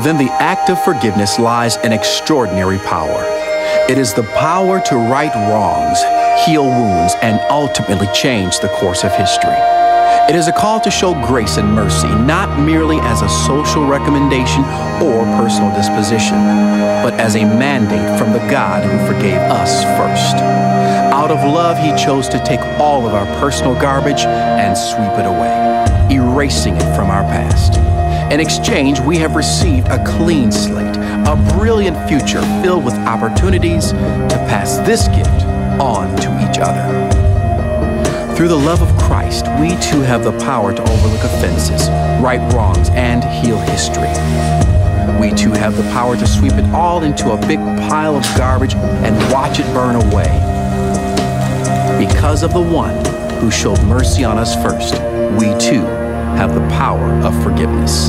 Within the act of forgiveness lies an extraordinary power. It is the power to right wrongs, heal wounds, and ultimately change the course of history. It is a call to show grace and mercy, not merely as a social recommendation or personal disposition, but as a mandate from the God who forgave us first. Out of love, he chose to take all of our personal garbage and sweep it away, erasing it from our past. In exchange, we have received a clean slate, a brilliant future filled with opportunities to pass this gift on to each other. Through the love of Christ, we too have the power to overlook offenses, right wrongs, and heal history. We too have the power to sweep it all into a big pile of garbage and watch it burn away. Because of the one who showed mercy on us first, we too have the power of forgiveness.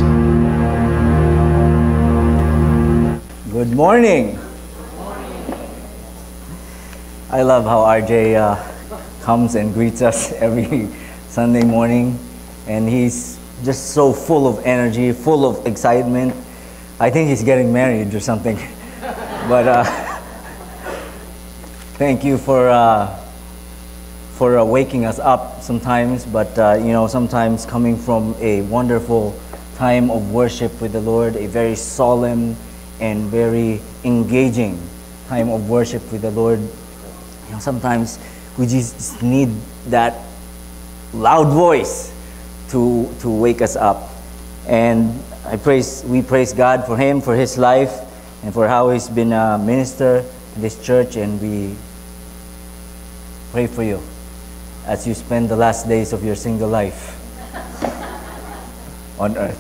Good morning. I love how RJ comes and greets us every Sunday morning, and he's just so full of energy, full of excitement. I think he's getting married or something. But thank you for waking us up sometimes, but sometimes coming from a wonderful time of worship with the Lord, a very solemn and very engaging time of worship with the Lord. Sometimes we just need that loud voice to wake us up. And we praise God for him, for his life, and for how he's been a minister in this church, and we pray for you as you spend the last days of your single life on earth.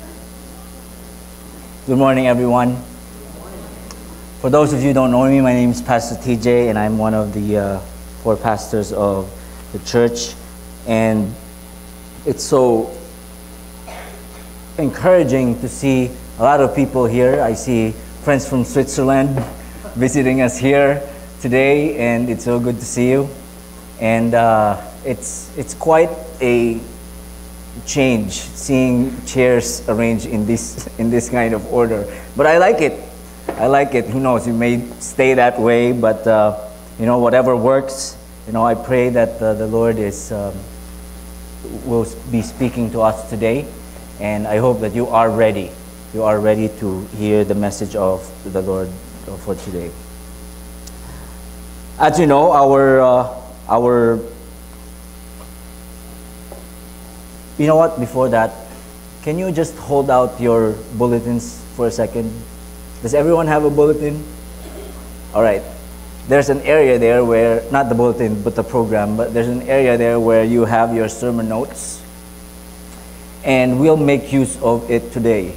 Good morning, everyone. For those of you who don't know me, my name is Pastor TJ, and I'm one of the 4 pastors of the church. And it's so encouraging to see a lot of people here. I see friends from Switzerland visiting us here today, and it's so good to see you. And it's quite a change seeing chairs arranged in this kind of order. But I like it. I like it. Who knows? It may stay that way, but whatever works. I pray that the Lord will be speaking to us today, and I hope that you are ready. You are ready to hear the message of the Lord for today. As you know, our you know what? Before that, can you just hold out your bulletins for a second? Does everyone have a bulletin? All right. There's an area there where, not the bulletin, but the program, but there's an area there where you have your sermon notes. And we'll make use of it today.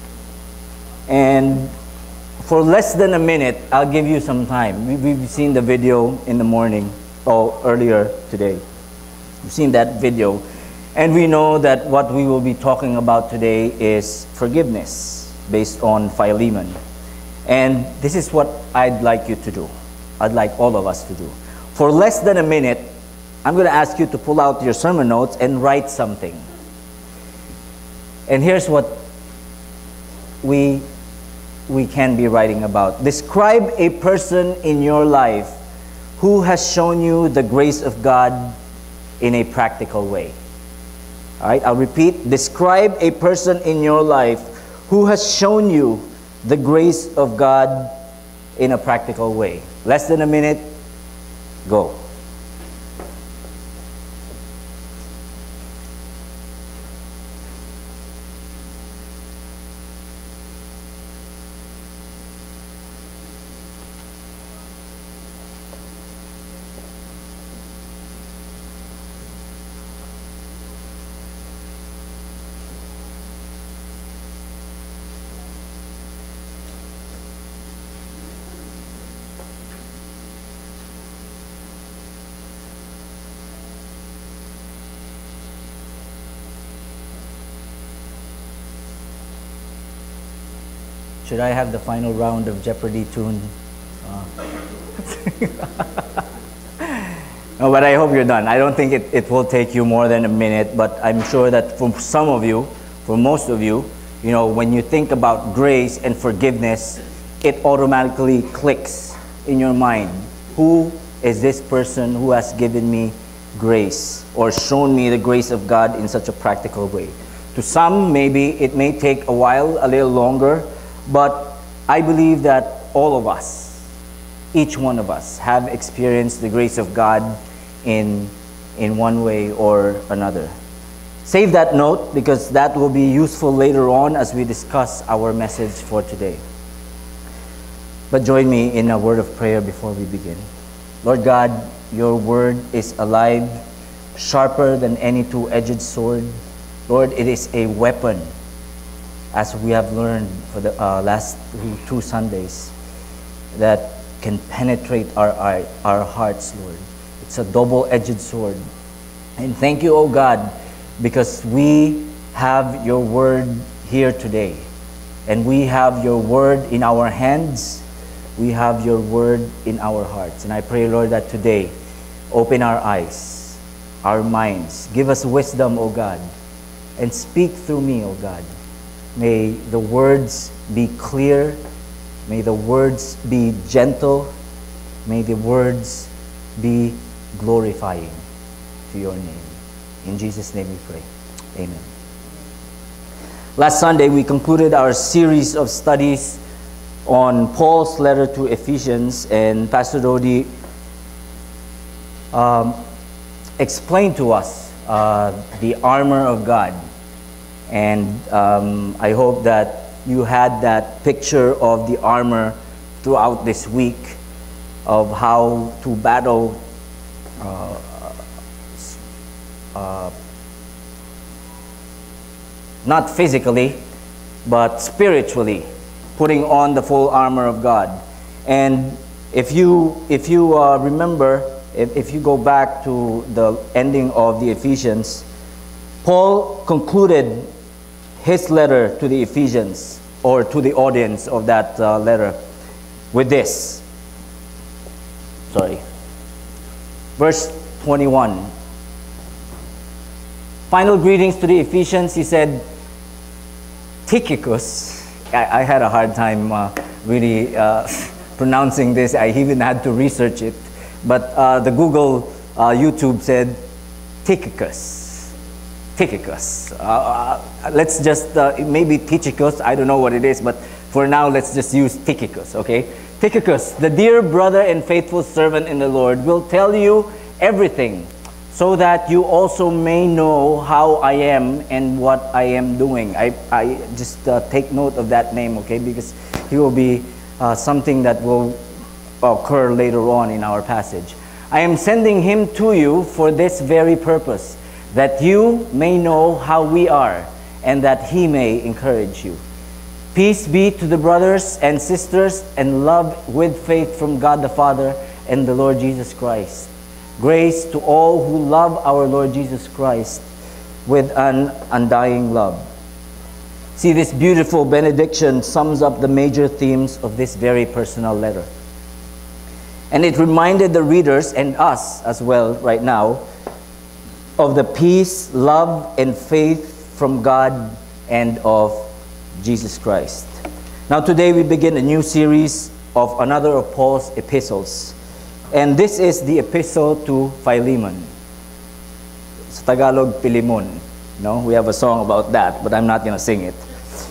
And for less than a minute, I'll give you some time. We've seen the video in the morning, earlier today. We've seen that video. And we know that what we will be talking about today is forgiveness based on Philemon. And this is what I'd like you to do. I'd like all of us to do. For less than a minute, I'm going to ask you to pull out your sermon notes and write something. And here's what we can be writing about. Describe a person in your life who has shown you the grace of God in a practical way. All right, I'll repeat. Describe a person in your life who has shown you the grace of God in a practical way. Less than a minute, go. Should I have the final round of Jeopardy tune? No, but I hope you're done. I don't think it will take you more than a minute, but I'm sure that for some of you, for most of you, You know, when you think about grace and forgiveness, it automatically clicks in your mind. Who is this person who has given me grace or shown me the grace of God in such a practical way? To some, maybe it may take a while, a little longer, but I believe that all of us, each one of us, have experienced the grace of God in one way or another. Save that note because that will be useful later on as we discuss our message for today. But join me in a word of prayer before we begin. Lord God, your word is alive, sharper than any two-edged sword. Lord, it is a weapon, as we have learned for the last two Sundays, that can penetrate our hearts, Lord. It's a double-edged sword. And thank you, O God, because we have your word here today. And we have your word in our hands. We have your word in our hearts. And I pray, Lord, that today, open our eyes, our minds. Give us wisdom, O God, and speak through me, O God. May the words be clear. May the words be gentle. May the words be glorifying to your name. In Jesus' name we pray. Amen. Last Sunday, we concluded our series of studies on Paul's letter to Ephesians, and Pastor Dodi explained to us the armor of God. And I hope that you had that picture of the armor throughout this week of how to battle not physically, but spiritually, putting on the full armor of God. And if you remember, if you go back to the ending of the Ephesians, Paul concluded his letter to the Ephesians, or to the audience of that letter, with this. Verse 21. Final greetings to the Ephesians. He said, Tychicus. I had a hard time really pronouncing this. I even had to research it. But the Google YouTube said Tychicus. Tychicus. Let's just, maybe Tychicus, I don't know what it is, but for now let's just use Tychicus, okay? Tychicus, the dear brother and faithful servant in the Lord, will tell you everything, so that you also may know how I am and what I am doing. I just take note of that name, okay? Because he will be something that will occur later on in our passage. I am sending him to you for this very purpose, that you may know how we are, and that he may encourage you. Peace be to the brothers and sisters, and love with faith from God the Father and the Lord Jesus Christ. Grace to all who love our Lord Jesus Christ with an undying love. See, this beautiful benediction sums up the major themes of this very personal letter. And it reminded the readers, and us as well right now, of the peace, love, and faith from God and of Jesus Christ. Now today we begin a new series of another of Paul's epistles. And this is the epistle to Philemon. Sa Tagalog, Pilimon. No, we have a song about that, but I'm not going to sing it.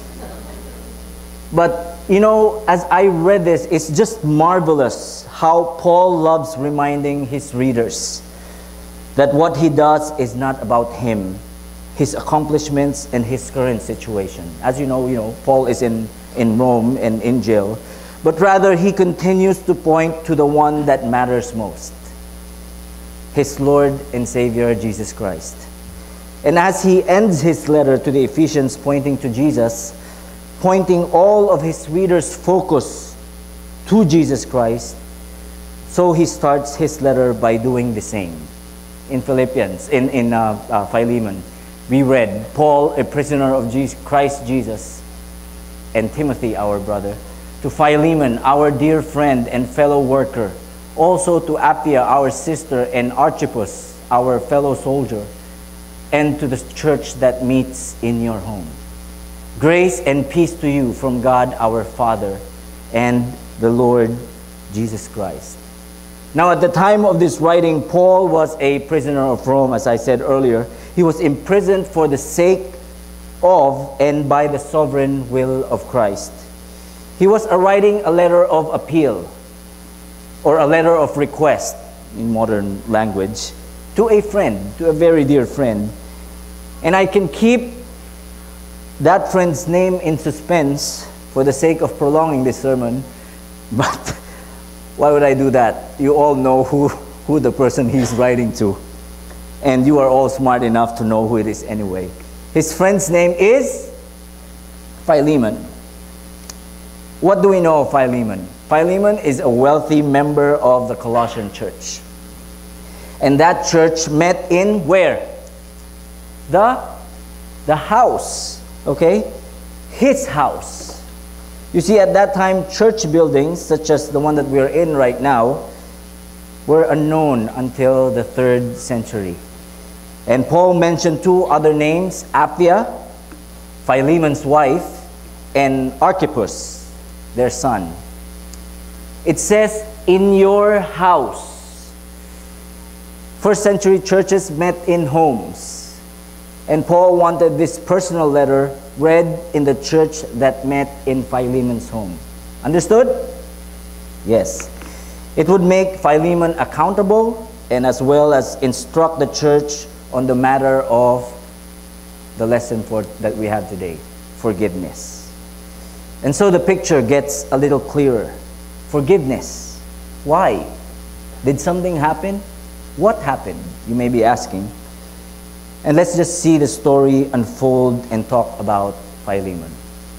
But, you know, as I read this, it's just marvelous how Paul loves reminding his readers that what he does is not about him, his accomplishments, and his current situation. As you know, Paul is in Rome and in jail. But rather, he continues to point to the one that matters most, his Lord and Savior, Jesus Christ. And as he ends his letter to the Ephesians pointing to Jesus, pointing all of his readers' focus to Jesus Christ, so he starts his letter by doing the same. In Philippians, in Philemon, we read, Paul, a prisoner of Christ Jesus, and Timothy, our brother, to Philemon, our dear friend and fellow worker, also to Appia, our sister, and Archippus, our fellow soldier, and to the church that meets in your home. Grace and peace to you from God our Father and the Lord Jesus Christ. Now, at the time of this writing, Paul was a prisoner of Rome, as I said earlier. He was imprisoned for the sake of and by the sovereign will of Christ. He was writing a letter of appeal, or a letter of request in modern language, to a friend, to a very dear friend. And I can keep that friend's name in suspense for the sake of prolonging this sermon, but why would I do that? You all know who the person he's writing to, and you are all smart enough to know who it is anyway. His friend's name is Philemon. What do we know of Philemon? Philemon is a wealthy member of the Colossian church. And that church met in where? The house, okay? His house. You see, at that time, church buildings, such as the one that we are in right now, were unknown until the 3rd century. And Paul mentioned 2 other names, Apphia, Philemon's wife, and Archippus, their son. It says, in your house. 1st century churches met in homes. And Paul wanted this personal letter read in the church that met in Philemon's home. Understood? Yes. It would make Philemon accountable and as well as instruct the church on the matter of the lesson that we have today, forgiveness. And so the picture gets a little clearer. Forgiveness. Why? Did something happen? What happened? You may be asking. And let's just see the story unfold and talk about Philemon.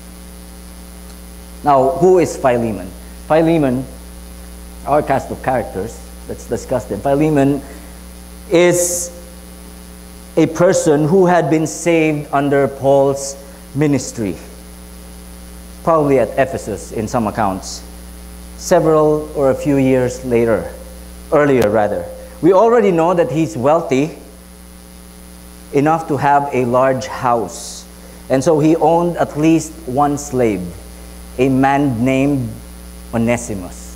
Now, who is Philemon? Philemon, our cast of characters, let's discuss them. Philemon is a person who had been saved under Paul's ministry, probably at Ephesus in some accounts, several or a few years earlier. We already know that he's wealthy enough to have a large house. And so he owned at least one slave, a man named Onesimus.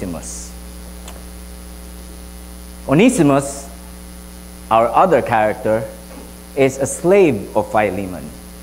Onesimus, our other character, is a slave of Philemon.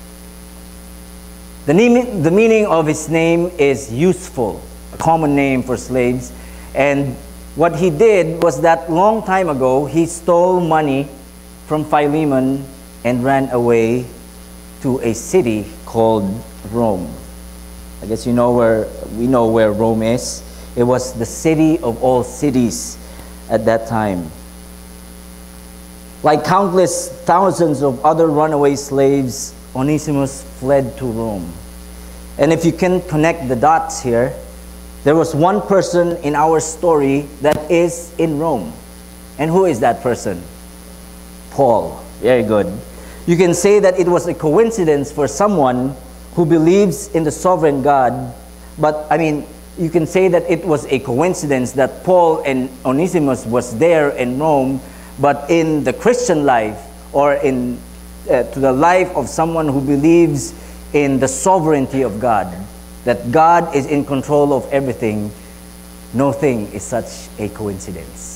The meaning of his name is useful, a common name for slaves. And what he did was that long time ago, he stole money from Philemon and ran away to a city called Rome. I guess we know where Rome is. It was the city of all cities at that time. Like countless thousands of other runaway slaves, Onesimus fled to Rome. And if you can connect the dots here, there was one person in our story that is in Rome. And who is that person? Paul. Very good. You can say that it was a coincidence for someone who believes in the sovereign God, but you can say that it was a coincidence that Paul and Onesimus was there in Rome, but in the Christian life, or to the life of someone who believes in the sovereignty of God, that God is in control of everything, no thing is such a coincidence.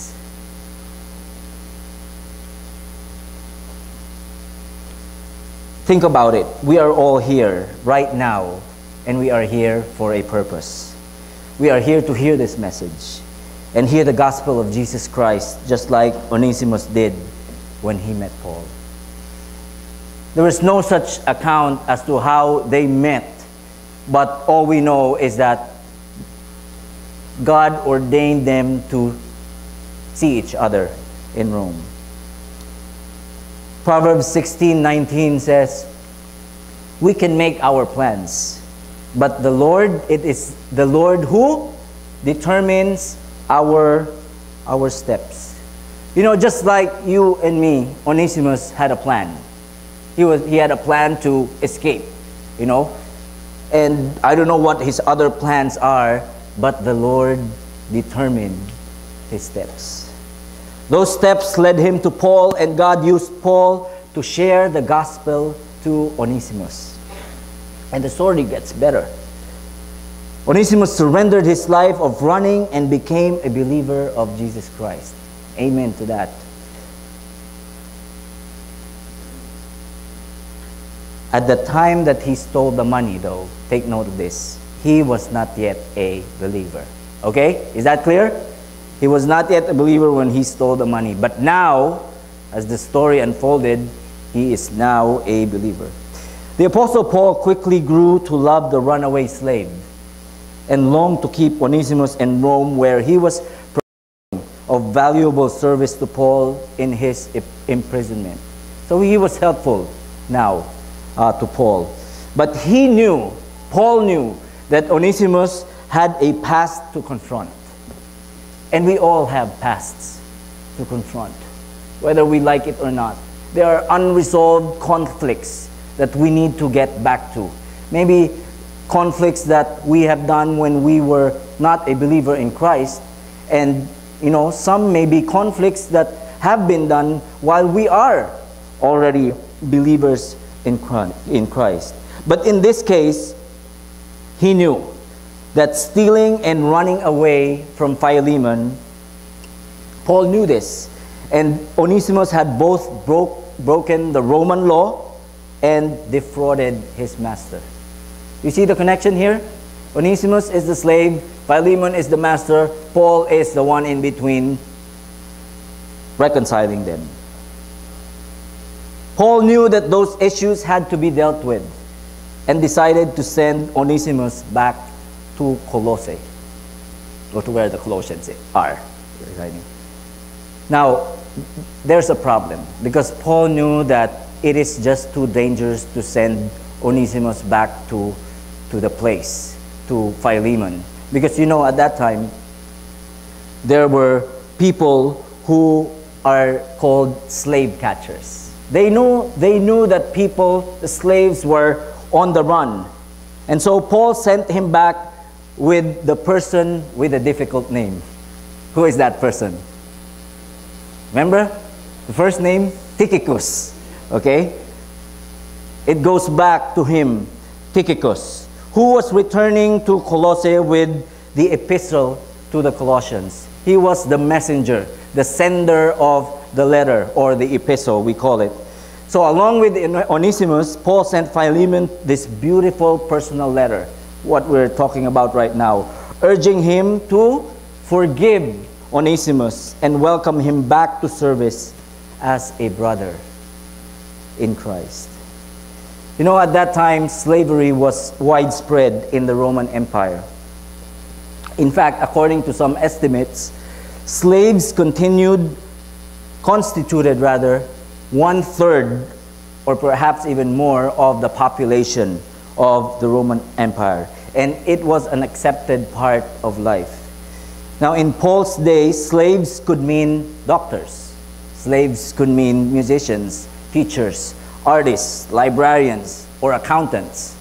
Think about it. We are all here right now, and we are here for a purpose. We are here to hear this message and hear the gospel of Jesus Christ, just like Onesimus did when he met Paul. There is no such account as to how they met, but all we know is that God ordained them to see each other in Rome. Proverbs 16:19 says, we can make our plans, but it is the Lord who determines our steps. Just like you and me, Onesimus had a plan. He had a plan to escape, and I don't know what his other plans are, but the Lord determined his steps. Those steps led him to Paul, and God used Paul to share the gospel to Onesimus. And the story gets better. Onesimus surrendered his life of running and became a believer of Jesus Christ. Amen to that. At the time that he stole the money, though, take note of this, he was not yet a believer. Okay? Is that clear? He was not yet a believer when he stole the money. But now, as the story unfolded, he is now a believer. The Apostle Paul quickly grew to love the runaway slave and longed to keep Onesimus in Rome, where he was providing of valuable service to Paul in his imprisonment. So he was helpful now to Paul. But Paul knew that Onesimus had a past to confront. And we all have pasts to confront, whether we like it or not. There are unresolved conflicts that we need to get back to. Maybe conflicts that we have done when we were not a believer in Christ. And, some may be conflicts that have been done while we are already believers in Christ. But in this case, he knew that stealing and running away from Philemon, Paul knew this. And Onesimus had both broken the Roman law and defrauded his master. You see the connection here? Onesimus is the slave, Philemon is the master, Paul is the one in between, reconciling them. Paul knew that those issues had to be dealt with and decided to send Onesimus back to Colossae, or to where the Colossians are residing. Now, there's a problem, because Paul knew that it is just too dangerous to send Onesimus back to the place, to Philemon. Because at that time, there were people who are called slave catchers. They knew that the slaves were on the run. And so Paul sent him back with the person with a difficult name. Who is that person? Remember? The first name, Tychicus. Okay? It goes back to him, Tychicus, who was returning to Colossae with the epistle to the Colossians. He was the messenger, the sender of the letter, or the epistle, we call it. So along with Onesimus, Paul sent Philemon this beautiful personal letter, what we're talking about right now, urging him to forgive Onesimus and welcome him back to service as a brother in Christ. At that time, slavery was widespread in the Roman Empire. In fact, according to some estimates, slaves constituted 1/3 or perhaps even more of the population of the Roman Empire. And it was an accepted part of life. Now, in Paul's day, slaves could mean doctors. Slaves could mean musicians, teachers, artists, librarians, or accountants.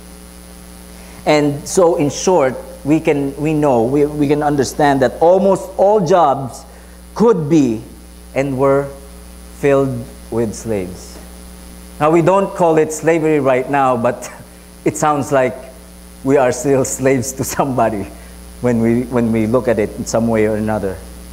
And so, in short, we can understand that almost all jobs could be and were filled with slaves. Now, we don't call it slavery right now, but it sounds like we are still slaves to somebody when we look at it in some way or another.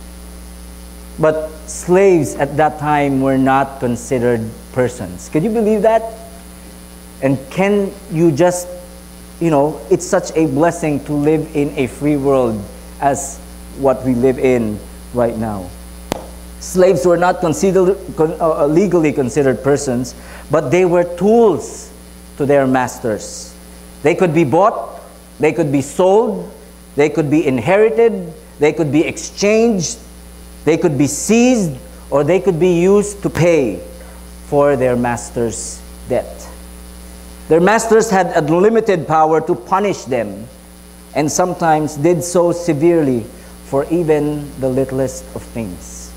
But slaves at that time were not considered persons. Can you believe that? And can you just, it's such a blessing to live in a free world as what we live in right now. Slaves were not legally considered persons, but they were tools to their masters. They could be bought, they could be sold, they could be inherited, they could be exchanged, they could be seized, or they could be used to pay for their master's debt. Their masters had unlimited power to punish them, and sometimes did so severely for even the littlest of things.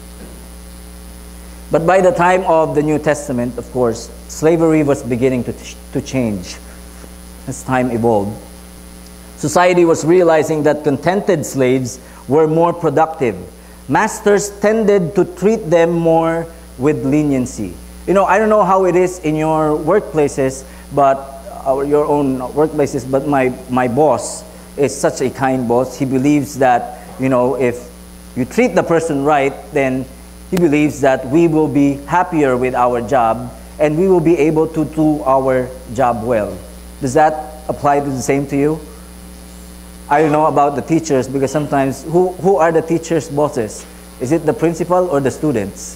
But by the time of the New Testament, of course, slavery was beginning to change as time evolved. Society was realizing that contented slaves were more productive. Masters tended to treat them more with leniency. I don't know how it is in your workplaces, but your own workplaces, but my boss is such a kind boss. He believes that, if you treat the person right, then he believes that we will be happier with our job and we will be able to do our job well. Does that apply to the same to you? I don't know about the teachers, because sometimes, who are the teachers' bosses? Is it the principal or the students?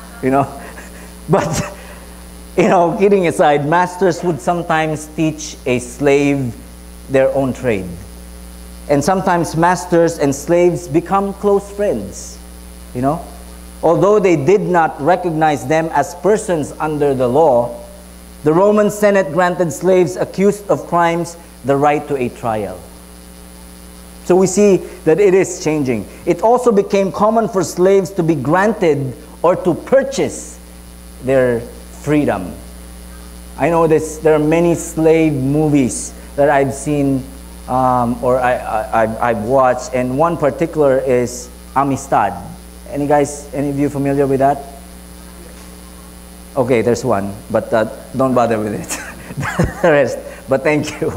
But, kidding aside, masters would sometimes teach a slave their own trade. And sometimes masters and slaves become close friends, Although they did not recognize them as persons under the law, the Roman Senate granted slaves accused of crimes the right to a trial. So we see that it is changing. It also became common for slaves to be granted or to purchase their freedom. I know there are many slave movies that I've seen or I've watched, and one particular is Amistad. Any of you familiar with that? Okay, there's one, but don't bother with it. The rest, but thank you.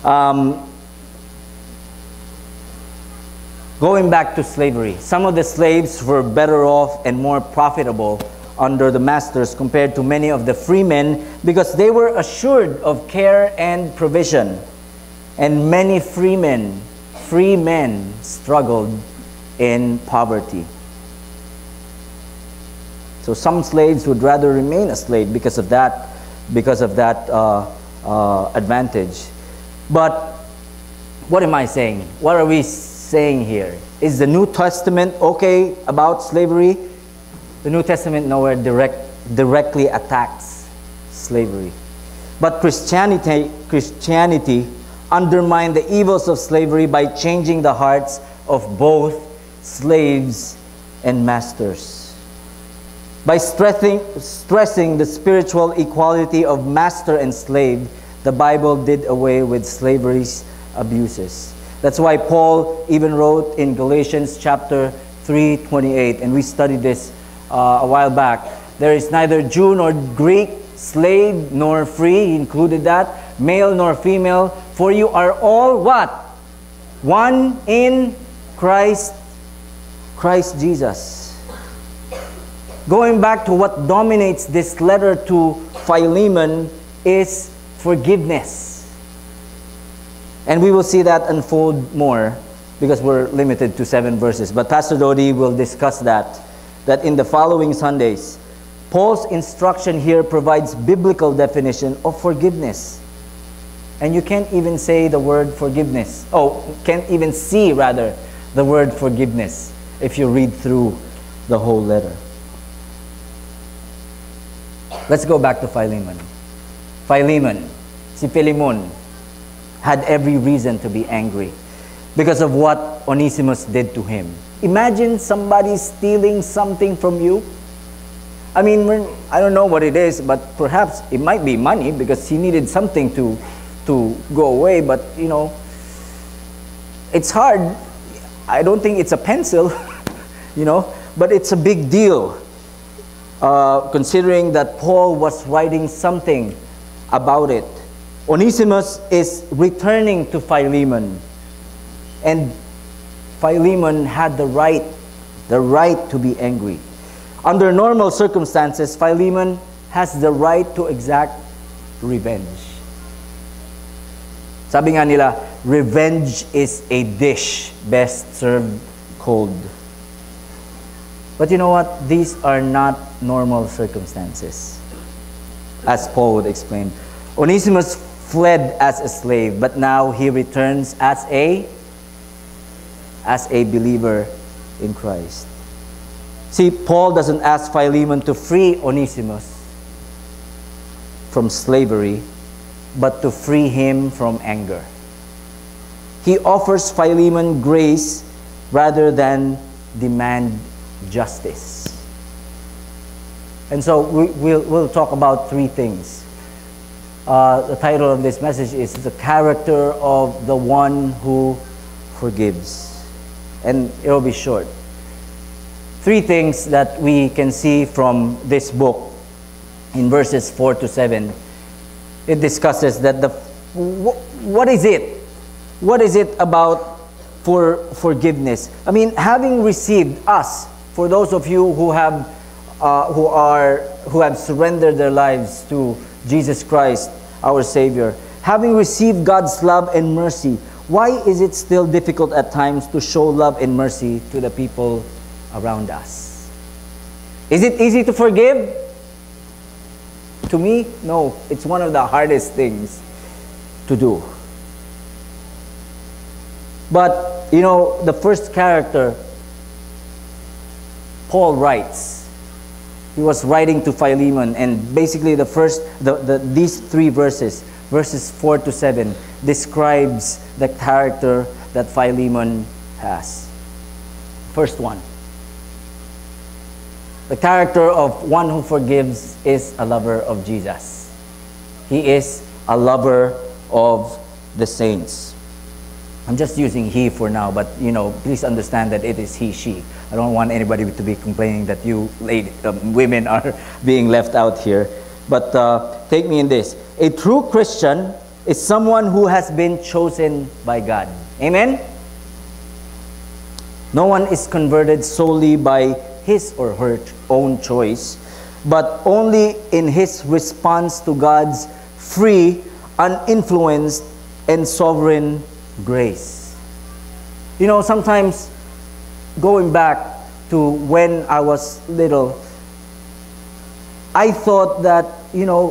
Going back to slavery, some of the slaves were better off and more profitable under the masters compared to many of the free men, because they were assured of care and provision. And many free men struggled in poverty. So some slaves would rather remain a slave because of that advantage. But what am I saying? What are we saying here? Is the New Testament okay about slavery? The New Testament nowhere directly attacks slavery. But Christianity undermined the evils of slavery by changing the hearts of both slaves and masters. By stressing the spiritual equality of master and slave, the Bible did away with slavery's abuses. That's why Paul even wrote in Galatians chapter 3:28, and we studied this a while back. There is neither Jew nor Greek, slave nor free, he included that, male nor female, for you are all what? One in Christ Jesus. Going back to what dominates this letter to Philemon is forgiveness. And we will see that unfold more because we're limited to 7 verses. But Pastor Dodi will discuss that in the following Sundays. Paul's instruction here provides biblical definition of forgiveness. And you can't even say the word forgiveness. Can't even see rather the word forgiveness if you read through the whole letter. Let's go back to Philemon. Philemon, si Philemon, had every reason to be angry because of what Onesimus did to him. Imagine somebody stealing something from you. I mean, I don't know what it is, but perhaps it might be money because he needed something to go away. But, it's hard. I don't think it's a pencil, but it's a big deal. Considering that Paul was writing something about it. Onesimus is returning to Philemon, and Philemon had the right to be angry. Under normal circumstances, Philemon has the right to exact revenge. Sabi nga nila, revenge is a dish best served cold. But you know what? These are not normal circumstances, as Paul would explain. Onesimus fled as a slave, but now he returns as a believer in Christ. See, Paul doesn't ask Philemon to free Onesimus from slavery, but to free him from anger. He offers Philemon grace rather than demand justice. And so we'll talk about 3 things. The title of this message is The Character of the One Who Forgives. And it'll be short. 3 things that we can see from this book in verses 4 to 7. It discusses that the what is it? What is it about forgiveness? I mean, having received us, for those of you who have surrendered their lives to Jesus Christ, our Savior, having received God's love and mercy, why is it still difficult at times to show love and mercy to the people around us? Is it easy to forgive? To me, no. It's one of the hardest things to do. But, you know, the first character, Paul writes. He was writing to Philemon, and basically these three verses 4 to 7, describes the character that Philemon has. First one. The character of one who forgives is a lover of Jesus. He is a lover of the saints. I'm just using he for now, but you know, please understand that it is he, she. I don't want anybody to be complaining that you women are being left out here. But take me in this. A true Christian is someone who has been chosen by God. Amen? No one is converted solely by his or her own choice, but only in his response to God's free, uninfluenced, and sovereign grace. You know, sometimes going back to when I was little, I thought that, you know,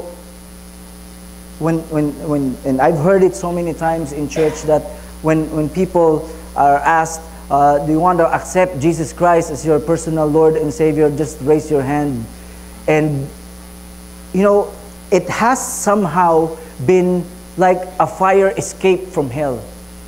and I've heard it so many times in church that when people are asked, do you want to accept Jesus Christ as your personal Lord and Savior, just raise your hand. And, you know, it has somehow been like a fire escape from hell.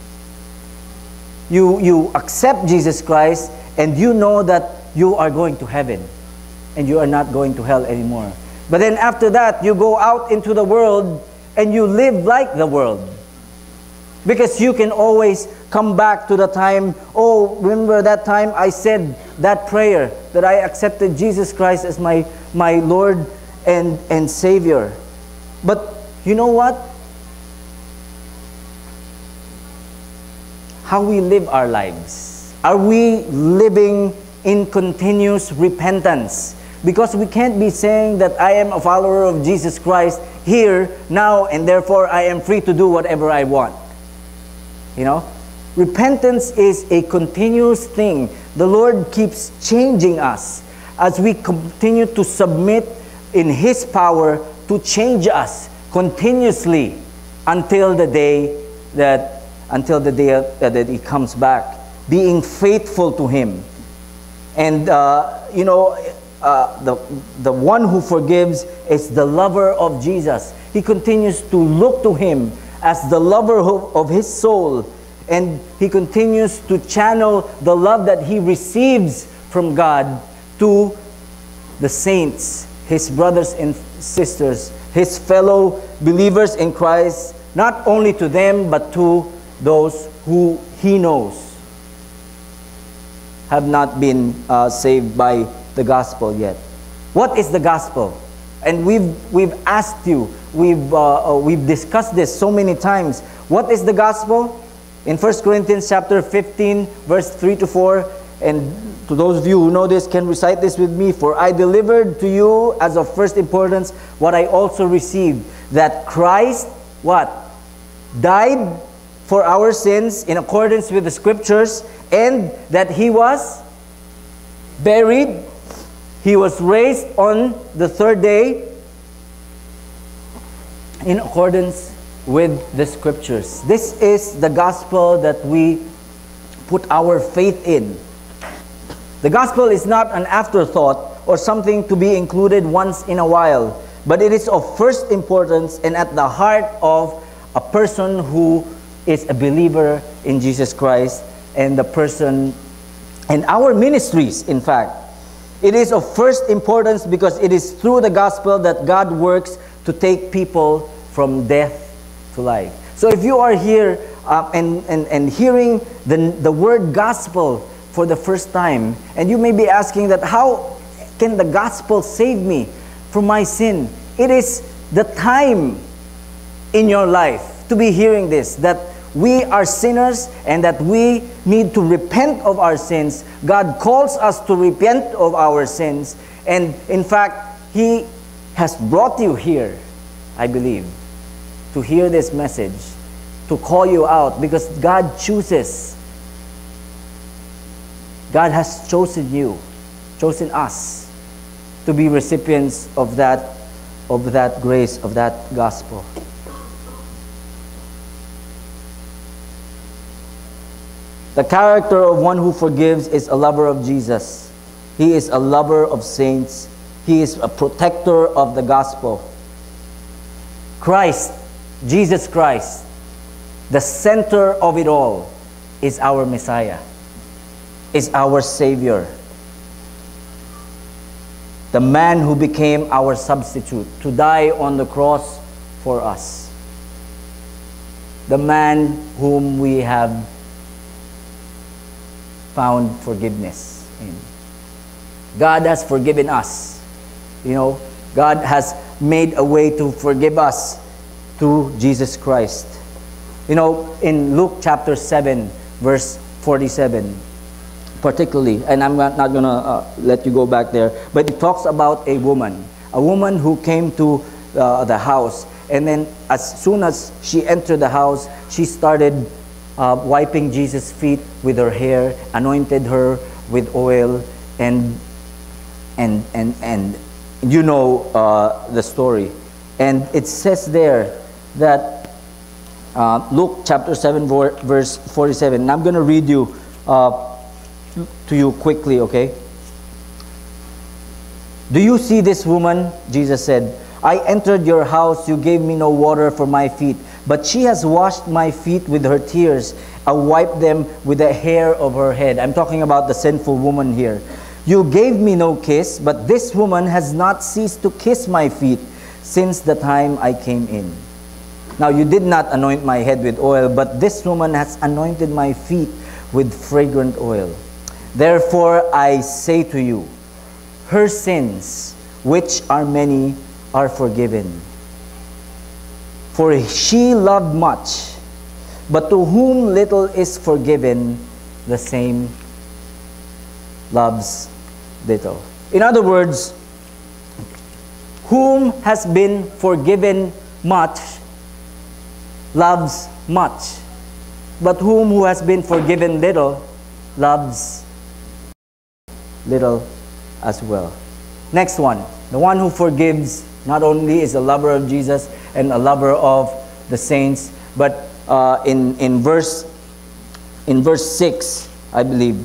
You accept Jesus Christ and you know that you are going to heaven and you are not going to hell anymore. But then after that, you go out into the world and you live like the world. Because you can always come back to the time, oh, remember that time I said that prayer, that I accepted Jesus Christ as my Lord and Savior. But you know what? How we live our lives. Are we living in continuous repentance? Because we can't be saying that I am a follower of Jesus Christ here, now, and therefore I am free to do whatever I want. You know? Repentance is a continuous thing. The Lord keeps changing us as we continue to submit in His power to change us continuously until the day that He comes back, being faithful to Him. And you know, the one who forgives is the lover of Jesus. He continues to look to Him as the lover of his soul, and he continues to channel the love that he receives from God to the saints, his brothers and sisters, his fellow believers in Christ, not only to them but to those who he knows have not been saved by the gospel yet. What is the gospel? And we've asked you, we've discussed this so many times. What is the gospel? In 1 Corinthians chapter 15, verse 3 to 4, and to those of you who know this, can recite this with me. For I delivered to you as of first importance what I also received, that Christ, what? Died for our sins in accordance with the Scriptures, and that He was buried. He was raised on the third day in accordance with the Scriptures. This is the gospel that we put our faith in. The gospel is not an afterthought or something to be included once in a while, but it is of first importance and at the heart of a person who is a believer in Jesus Christ and the person and our ministries, in fact. It is of first importance because it is through the gospel that God works to take people from death to life. So if you are here and hearing the word gospel for the first time, and you may be asking that, how can the gospel save me from my sin? It is the time in your life to be hearing this, that we are sinners and that we need to repent of our sins. God calls us to repent of our sins. And in fact, He has brought you here, I believe, to hear this message, to call you out, because God chooses. God has chosen you, chosen us to be recipients of that grace, of that gospel. The character of one who forgives is a lover of Jesus. He is a lover of saints. He is a protector of the gospel. Christ, Jesus Christ, the center of it all, is our Messiah, is our Savior. The man who became our substitute to die on the cross for us. The man whom we have found forgiveness in. God has forgiven us. You know, God has made a way to forgive us through Jesus Christ. You know, in Luke chapter 7, verse 47, particularly, and I'm not going to let you go back there, but it talks about a woman who came to the house, and then as soon as she entered the house, she started wiping Jesus' feet with her hair, anointed her with oil, and you know the story. And it says there that Luke chapter 7 verse 47, and I'm going to read you to you quickly, okay? Do you see this woman? Jesus said, I entered your house, you gave me no water for my feet, but she has washed my feet with her tears. I wiped them with the hair of her head. I'm talking about the sinful woman here. You gave me no kiss, but this woman has not ceased to kiss my feet since the time I came in. Now you did not anoint my head with oil, but this woman has anointed my feet with fragrant oil. Therefore I say to you, her sins, which are many, are forgiven. For she loved much, but to whom little is forgiven, the same loves little. In other words, whom has been forgiven much, loves much. But who has been forgiven little, loves little as well. Next one, the one who forgives not only is a lover of Jesus and a lover of the saints, but in verse 6, I believe,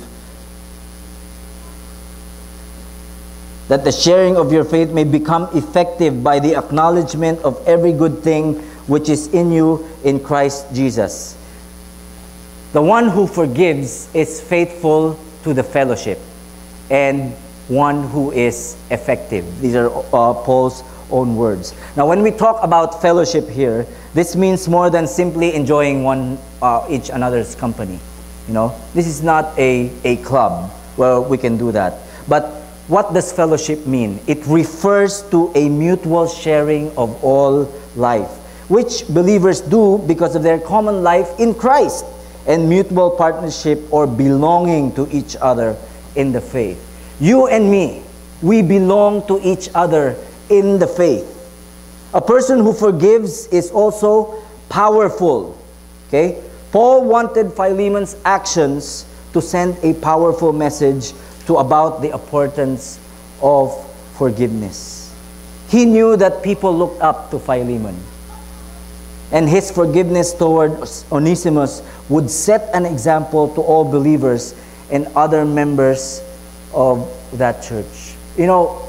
that the sharing of your faith may become effective by the acknowledgement of every good thing which is in you in Christ Jesus. The one who forgives is faithful to the fellowship, and one who is effective. These are Paul's own words. Now, when we talk about fellowship here, this means more than simply enjoying each another's company. You know, this is not a club where we can do that. But what does fellowship mean? It refers to a mutual sharing of all life, which believers do because of their common life in Christ, and mutual partnership or belonging to each other in the faith. You and me, we belong to each other in the faith. A person who forgives is also powerful. Okay? Paul wanted Philemon's actions to send a powerful message about the importance of forgiveness. He knew that people looked up to Philemon, and his forgiveness toward Onesimus would set an example to all believers and other members of that church. You know,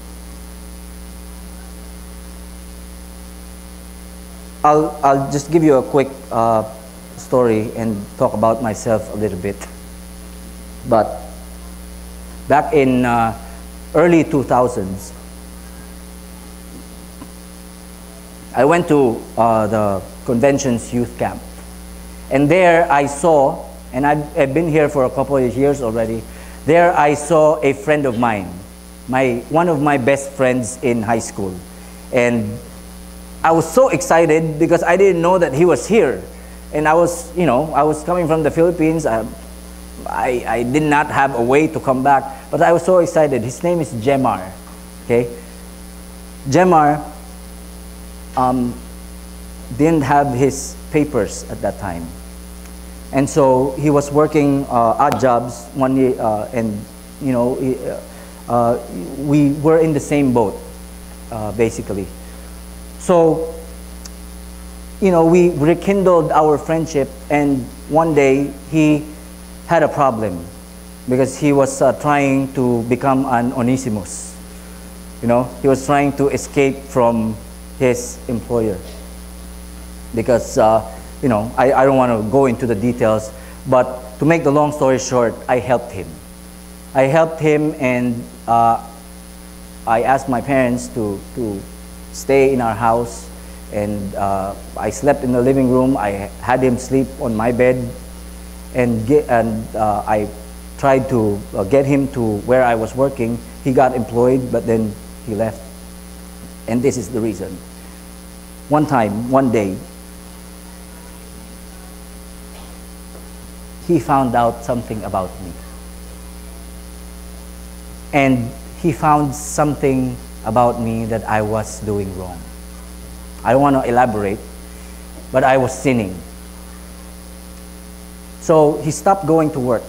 I'll just give you a quick story and talk about myself a little bit. But back in early 2000s, I went to the convention's youth camp. And there I saw, and I've been here for a couple of years already, there I saw a friend of mine, one of my best friends in high school. And I was so excited because I didn't know that he was here. And I was, I was coming from the Philippines. I did not have a way to come back, but I was so excited. His name is Jemar. Okay? Jemar didn't have his papers at that time. And so he was working odd jobs one day, and we were in the same boat, basically. So, we rekindled our friendship, and one day he had a problem because he was trying to become an Onesimus. He was trying to escape from his employer because, I don't want to go into the details, but to make the long story short, I helped him. And I asked my parents to stay in our house, and I slept in the living room. I had him sleep on my bed, and I tried to get him to where I was working. He got employed, but then he left. And this is the reason. One day, he found out something about me. And he found something about me that I was doing wrong. I don't want to elaborate, but I was sinning. So he stopped going to work.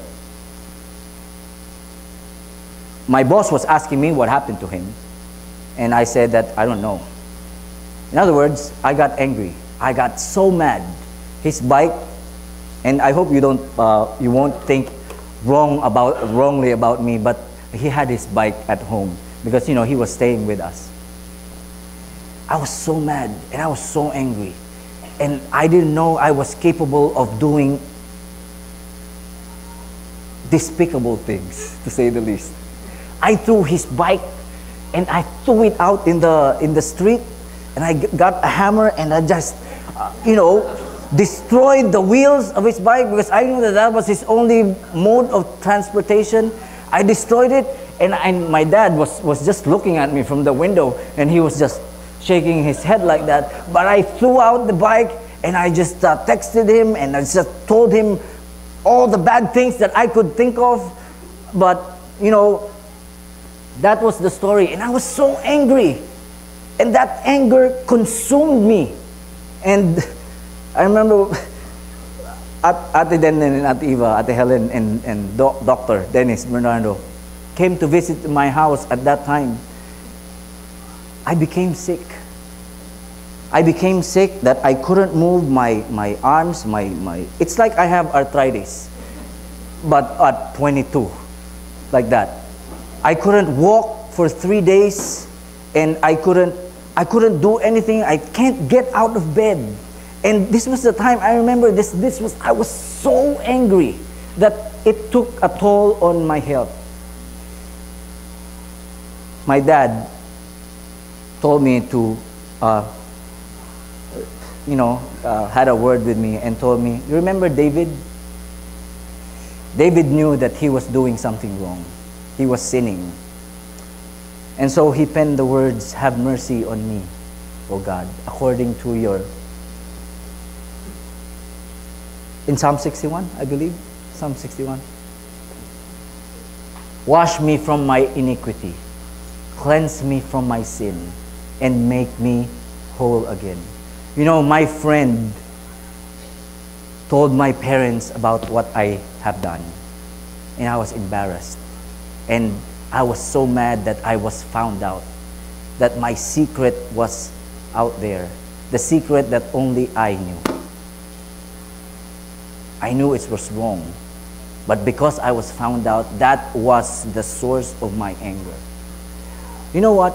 My boss was asking me what happened to him, and I said that I don't know. In other words, I got angry. I got so mad. His bike, and I hope you won't think wrongly about me, but he had his bike at home because he was staying with us. I was so mad and I was so angry, and I didn't know I was capable of doing despicable things, to say the least. I threw his bike and I threw it out in the street, and I got a hammer and I just destroyed the wheels of his bike because I knew that was his only mode of transportation. I destroyed it, and my dad was just looking at me from the window, and he was just shaking his head like that. But I threw out the bike, and I just texted him, and I just told him all the bad things that I could think of. But that was the story, and I was so angry, and that anger consumed me. And I remember Ate Den and Ate Eva, Ate Helen, and Dr. Dennis Bernardo came to visit my house at that time. I became sick. That I couldn't move my arms, it's like I have arthritis, but at 22, like that. I couldn't walk for 3 days, and I couldn't do anything. I can't get out of bed. And this was the time, I remember I was so angry that it took a toll on my health. My dad told me to, had a word with me and told me, you remember David? David knew that he was doing something wrong. He was sinning. And so he penned the words, have mercy on me, O God, according to your... In Psalm 61, I believe. Psalm 61. Wash me from my iniquity. Cleanse me from my sin. And make me whole again. My friend told my parents about what I have done. And I was embarrassed. And I was so mad that I was found out. That my secret was out there. The secret that only I knew. I knew it was wrong, but because I was found out, that was the source of my anger. You know what?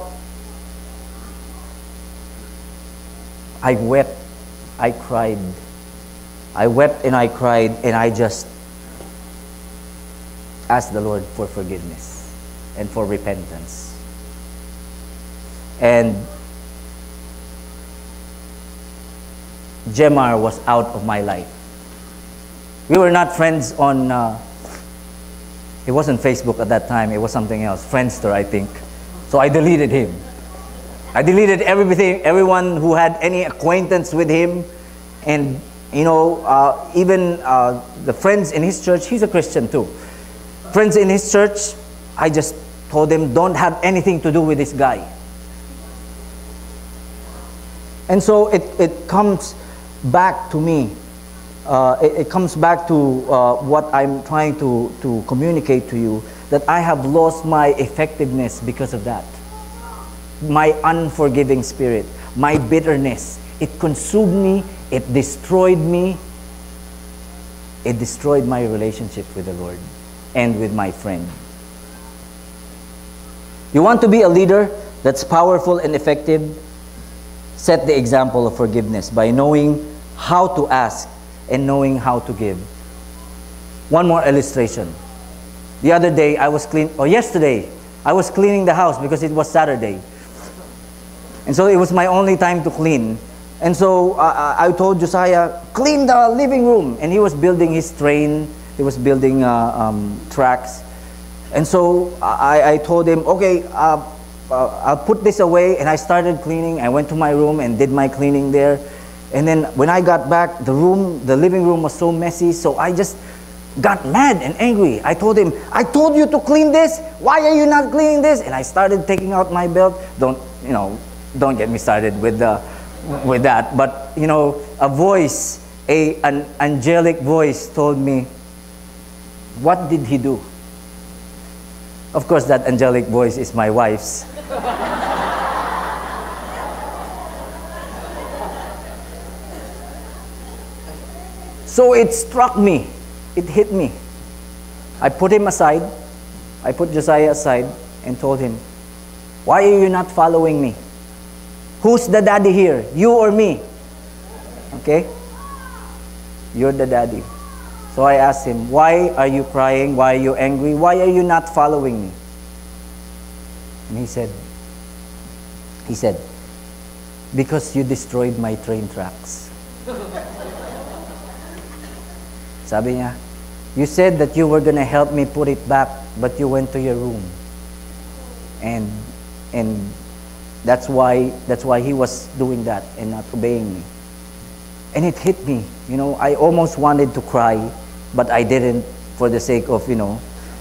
I wept, I cried. I wept and I cried, and I just asked the Lord for forgiveness and for repentance. And Jemar was out of my life. We were not friends on, it wasn't Facebook at that time, it was something else, Friendster, I think. So I deleted him. I deleted everything, everyone who had any acquaintance with him. And, you know, even the friends in his church, he's a Christian too. Friends in his church, I just told them, don't have anything to do with this guy. And so it comes back to me. It comes back to what I'm trying to communicate to you, that I have lost my effectiveness because of that. My unforgiving spirit, my bitterness, it consumed me, it destroyed me. It destroyed my relationship with the Lord and with my friend. You want to be a leader that's powerful and effective? Set the example of forgiveness by knowing how to ask and knowing how to give. One more illustration. The other day, yesterday, I was cleaning the house because it was Saturday. And so it was my only time to clean. And so I told Josiah, clean the living room. And he was building his train. He was building tracks. And so I told him, okay, I'll put this away. And I started cleaning. I went to my room and did my cleaning there. And then when I got back, the living room was so messy. So I just got mad and angry. I told him, I told you to clean this. Why are you not cleaning this? And I started taking out my belt. Don't get me started with that. But, you know, a voice, an angelic voice told me, what did he do? Of course, that angelic voice is my wife's. So it struck me. It hit me. I put him aside. I put Josiah aside and told him, why are you not following me? Who's the daddy here? You or me? Okay? You're the daddy. So I asked him, why are you crying? Why are you angry? Why are you not following me? And he said, because you destroyed my train tracks. Sabi niya, you said that you were going to help me put it back, but you went to your room. And that's why he was doing that and not obeying me. And it hit me. You know, I almost wanted to cry, but I didn't, for the sake of, you know,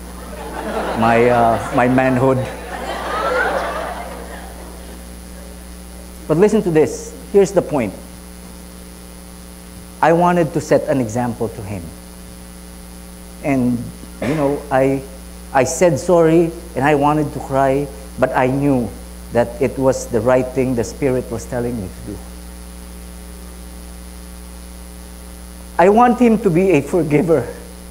my manhood. But listen to this. Here's the point. I wanted to set an example to him. And, you know, I said sorry and I wanted to cry, but I knew that it was the right thing the Spirit was telling me to do. I want him to be a forgiver.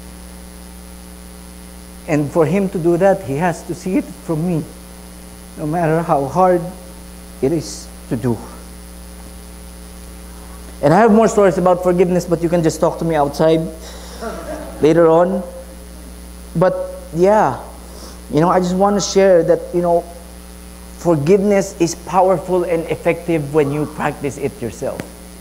And for him to do that, he has to see it from me, no matter how hard it is to do. And I have more stories about forgiveness, but you can just talk to me outside later on. But yeah, you know, I just want to share that, you know, forgiveness is powerful and effective when you practice it yourself.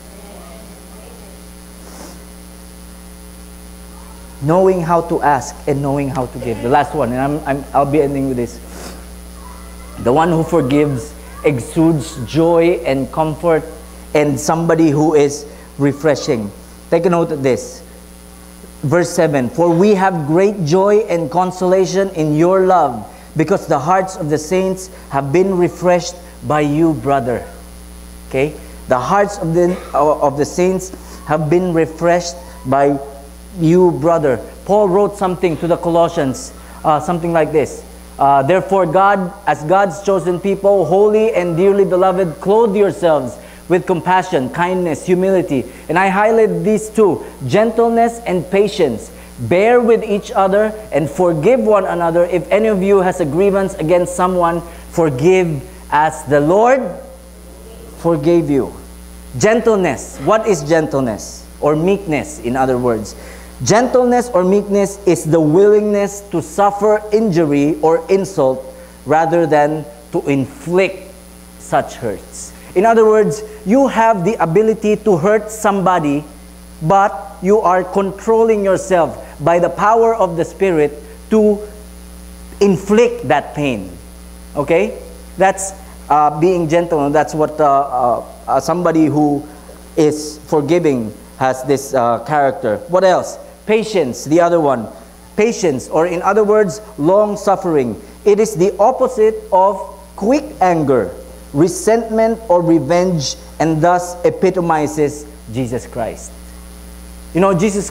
Knowing how to ask and knowing how to give. The last one, and I'll be ending with this. The one who forgives exudes joy and comfort, and somebody who is refreshing. Take a note of this. Verse 7, for we have great joy and consolation in your love, because the hearts of the saints have been refreshed by you, brother. Okay? The hearts of the saints have been refreshed by you, brother. Paul wrote something to the Colossians, something like this. Therefore, God, as God's chosen people, holy and dearly beloved, clothe yourselves with compassion, kindness, humility. And I highlight these two, gentleness and patience. Bear with each other and forgive one another. If any of you has a grievance against someone, forgive as the Lord forgave you. Gentleness. What is gentleness? Or meekness, in other words. Gentleness or meekness is the willingness to suffer injury or insult rather than to inflict such hurts. In other words, you have the ability to hurt somebody, but you are controlling yourself by the power of the Spirit to inflict that pain. Okay? That's Being gentle, that's what somebody who is forgiving has this character. What else? Patience, the other one. Patience, or in other words, long suffering. It is the opposite of quick anger, resentment, or revenge, and thus epitomizes Jesus Christ. You know, Jesus,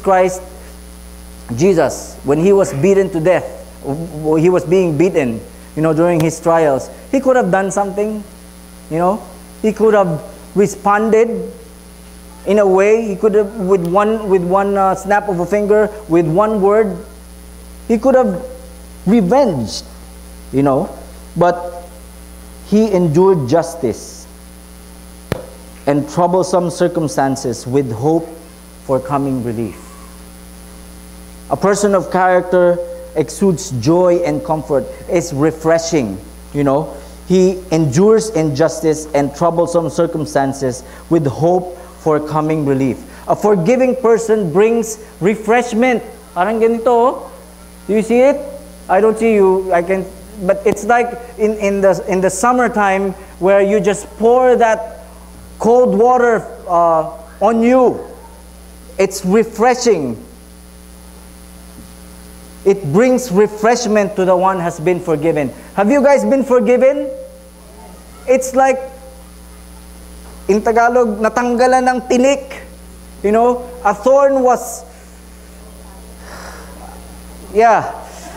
when he was beaten to death, he was being beaten, you know, during his trials, he could have done something, you know. He could have responded in a way. He could have, with one snap of a finger, with one word, he could have revenged, you know. But he endured justice and troublesome circumstances with hope for coming relief. A person of character exudes joy and comfort. It's refreshing, you know. He endures injustice and troublesome circumstances with hope for coming relief. A forgiving person brings refreshment. Parang ganito, oh. Do you see it? I don't see you. I can, but it's like in the summertime where you just pour that cold water on you. It's refreshing. It brings refreshment to the one who has been forgiven. Have you guys been forgiven? It's like, in Tagalog, natanggalan ng tinik. You know, a thorn was, yeah.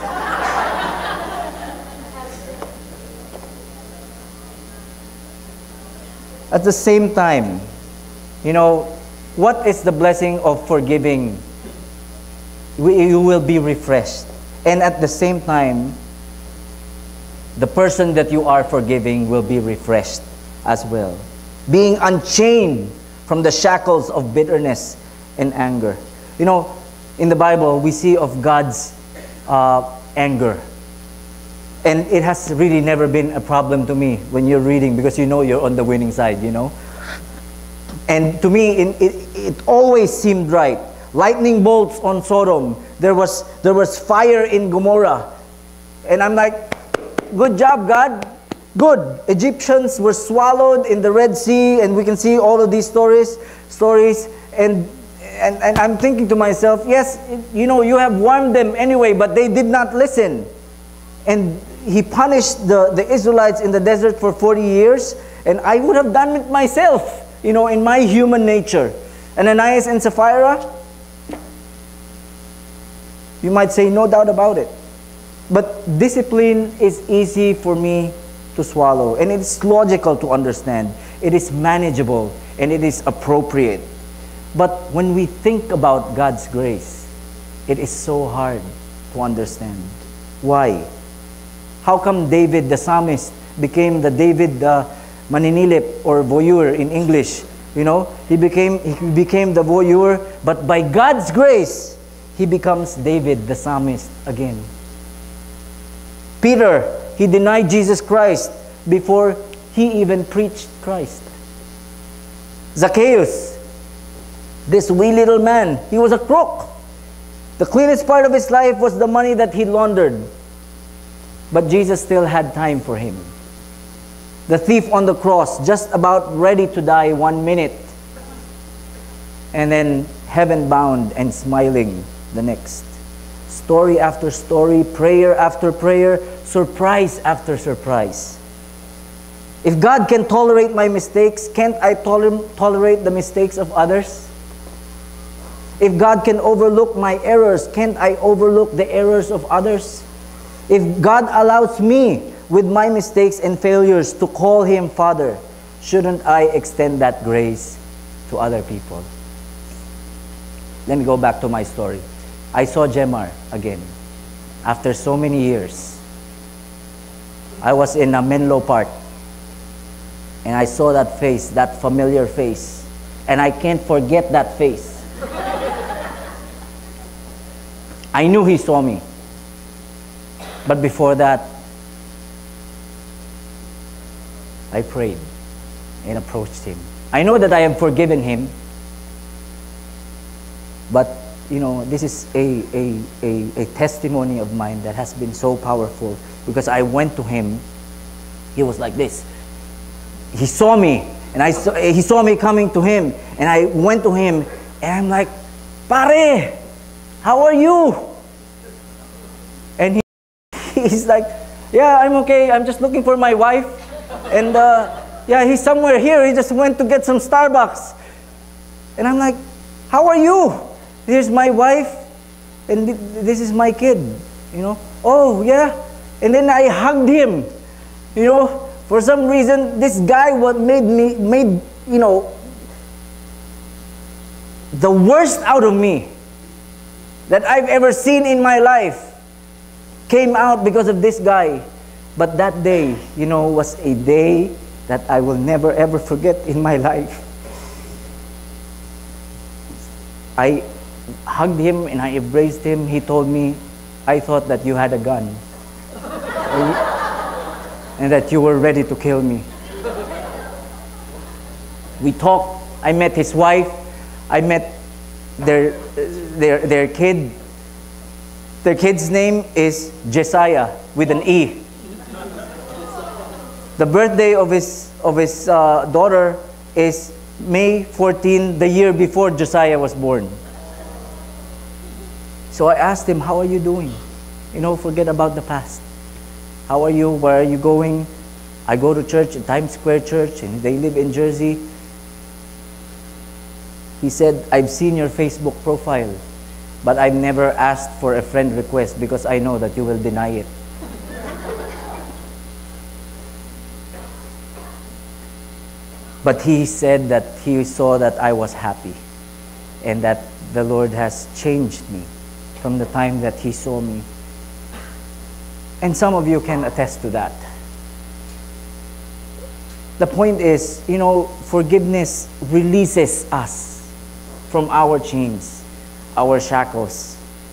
At the same time, you know, what is the blessing of forgiving? You will be refreshed. And at the same time, the person that you are forgiving will be refreshed as well. Being unchained from the shackles of bitterness and anger. You know, in the Bible, we see of God's anger. And it has really never been a problem to me when you're reading, because you know you're on the winning side, you know. And to me, it always seemed right. Lightning bolts on Sodom. There was fire in Gomorrah. And I'm like, good job, God. Good. Egyptians were swallowed in the Red Sea, and we can see all of these stories. And I'm thinking to myself, yes, you know, you have warned them anyway, but they did not listen. And he punished the Israelites in the desert for 40 years, and I would have done it myself, you know, in my human nature. Ananias and Sapphira, you might say, no doubt about it. But discipline is easy for me to swallow, and it's logical to understand. It is manageable, and it is appropriate. But when we think about God's grace, it is so hard to understand. Why? How come David the psalmist became the David maninilip, or voyeur in English? You know, he became the voyeur, but by God's grace, he becomes David the psalmist again. Peter, he denied Jesus Christ before he even preached Christ. Zacchaeus, this wee little man, he was a crook. The cleanest part of his life was the money that he laundered. But Jesus still had time for him. The thief on the cross, just about ready to die 1 minute. And then heaven bound and smiling the next. Story after story, prayer after prayer, surprise after surprise. If God can tolerate my mistakes, can't I tolerate the mistakes of others? If God can overlook my errors, can't I overlook the errors of others? If God allows me with my mistakes and failures to call Him Father, shouldn't I extend that grace to other people? Let me go back to my story. I saw Jemar again after so many years. I was in a Menlo Park, and I saw that face, that familiar face, and I can't forget that face. I knew he saw me. But before that, I prayed and approached him. I know that I have forgiven him, but you know, this is a testimony of mine that has been so powerful, because I went to him. He was like this. he saw me, and he saw me coming to him, and I went to him, and I'm like, "Pare, how are you?" And he's like, "Yeah, I'm okay. I'm just looking for my wife, and yeah, he's somewhere here. He just went to get some Starbucks." And I'm like, "How are you? Here's my wife, and this is my kid, you know." "Oh, yeah." And then I hugged him, you know. For some reason, this guy made you know, the worst out of me that I've ever seen in my life came out because of this guy. But that day, you know, was a day that I will never ever forget in my life. I hugged him and I embraced him. He told me, "I thought that you had a gun and that you were ready to kill me." We talked. I met his wife. I met their kid. Their kid's name is Josiah with an E. The birthday of his daughter is May 14, the year before Josiah was born. So I asked him, "How are you doing? You know, forget about the past. How are you? Where are you going?" "I go to church, Times Square Church, and they live in Jersey." He said, "I've seen your Facebook profile, but I've never asked for a friend request because I know that you will deny it." But he said that he saw that I was happy and that the Lord has changed me from the time that he saw me. And some of you can attest to that. The point is, you know, forgiveness releases us from our chains, our shackles,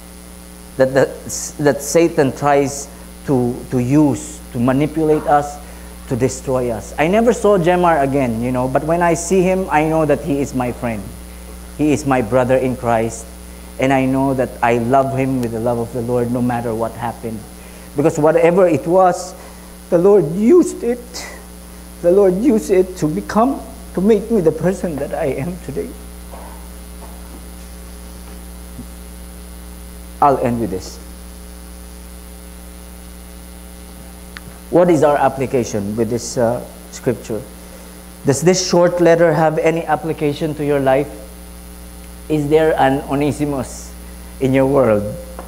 that Satan tries to use, to manipulate us, to destroy us. I never saw Jemar again, you know, but when I see him, I know that he is my friend. He is my brother in Christ, and I know that I love him with the love of the Lord no matter what happened. Because whatever it was, the Lord used it. The Lord used it to make me the person that I am today. I'll end with this. What is our application with this scripture? Does this short letter have any application to your life? Is there an Onesimus in your world?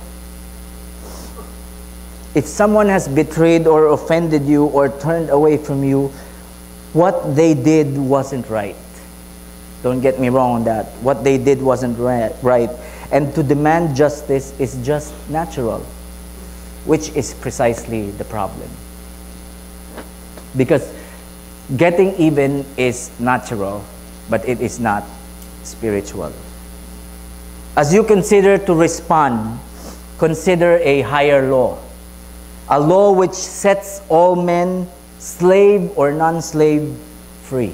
If someone has betrayed or offended you or turned away from you, what they did wasn't right. Don't get me wrong on that. What they did wasn't right. And to demand justice is just natural, which is precisely the problem. Because getting even is natural, but it is not spiritual. As you consider to respond, consider a higher law. A law which sets all men, slave or non-slave, free.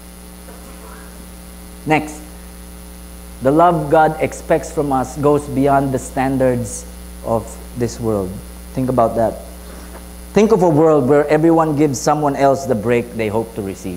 Next, the love God expects from us goes beyond the standards of this world. Think about that. Think of a world where everyone gives someone else the break they hope to receive.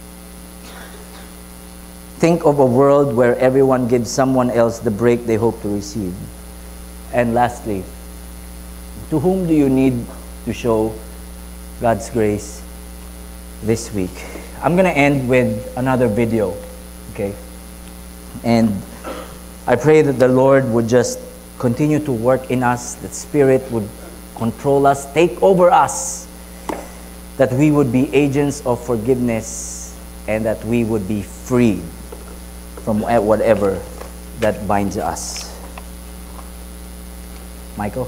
Think of a world where everyone gives someone else the break they hope to receive. And lastly, to whom do you need to show God's grace this week? I'm going to end with another video, okay? And I pray that the Lord would just continue to work in us, that Spirit would control us, take over us, that we would be agents of forgiveness, and that we would be freed from whatever that binds us. Michael?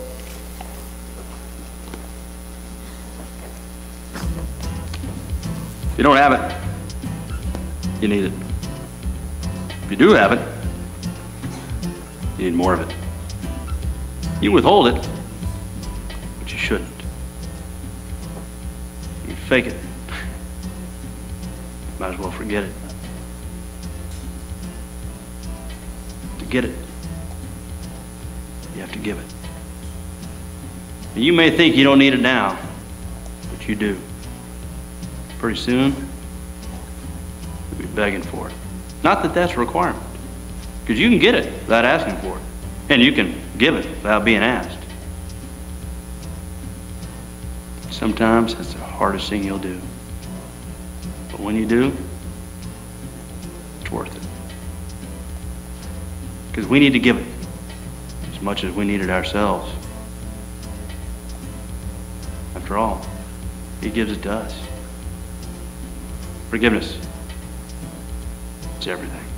If you don't have it, you need it. If you do have it, you need more of it. You withhold it, but you shouldn't. You fake it, might as well forget it. To get it, you have to give it. You may think you don't need it now, but you do. Pretty soon, You'll be begging for it. Not that that's a requirement, because you can get it without asking for it, and you can give it without being asked. Sometimes that's the hardest thing you'll do. But when you do, it's worth it. Because we need to give it as much as we need it ourselves. After all, He gives it to us. Forgiveness, it's everything.